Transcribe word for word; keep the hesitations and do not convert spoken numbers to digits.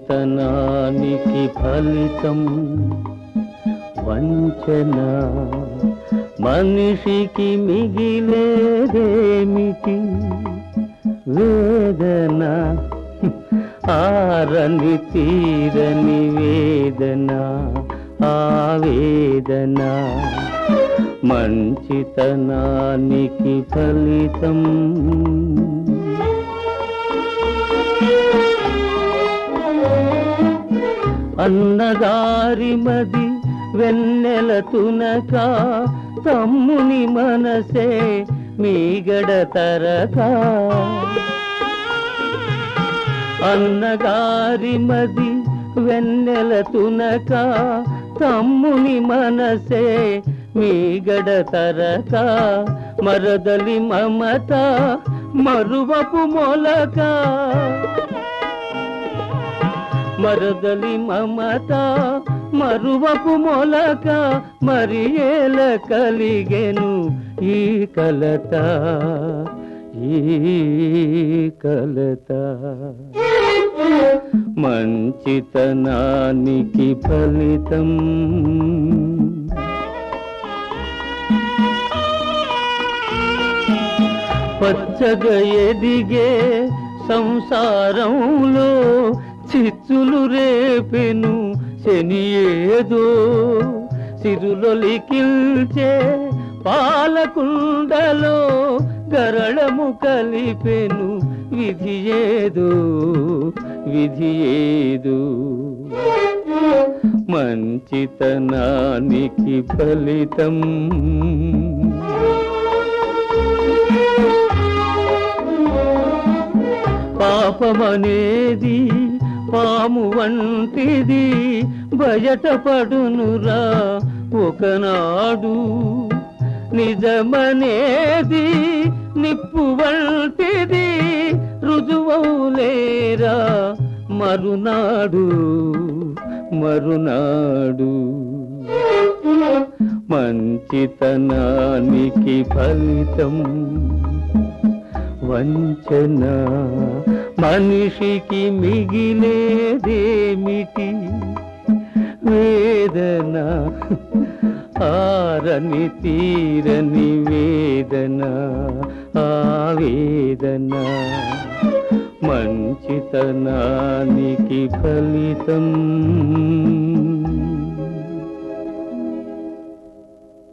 మంచితనానికి ఫలితం వంచన. మనిషికి మిగిలేదేమిటి వేదన, ఆరని తీరని వేదన ఆవేదన. మంచితనానికి ఫలితం. అన్నగారి మది వెన్నెల తునక, తమ్ముని మనసే మీగడ తరక. అన్నగారి మది వెన్నెల తునక, తమ్ముని మనసే మీగడ తరక. మరదలి మమత మరువపు మొలక, మరదలి మమత మరువపు మొలక. మరి ఏల కలిగెను ఈ కలత, ఈ కలత. మంచితనానికి ఫలితం. పచ్చగా ఎదిగే సంసారంలో చిచ్చులు రేపెను శని ఏదో. సిరులొలికిల్చే పాలకుండలో గరళము కలిపెను విధి ఏదో, విధి ఏదో. మంచితనానికి ఫలితం. పాపమనేది పాము వంటిది, బయటపడునురా ఒకనాడు. నిజమనేది నిప్పు వంటిది, రుజువౌలేరా మరునాడు, మరునాడు. మంచితనానికి ఫలితం వంచన. మనిషికి మిగిలేదేమిటి వేదన, ఆరని తీరని వేదన ఆవేదన. మంచితనానికి ఫలితం.